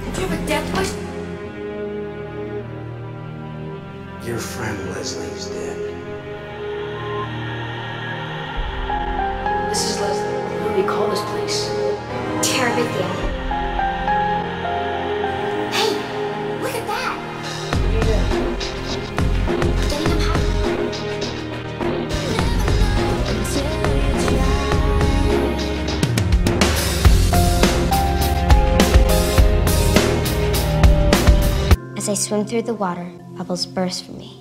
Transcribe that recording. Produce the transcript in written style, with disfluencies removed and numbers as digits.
Do you have a death wish? Your friend Leslie's dead. This is Leslie. What do we call this place? Terabithia. Hey, look at that! Getting them high. As I swim through the water, bubbles burst from me.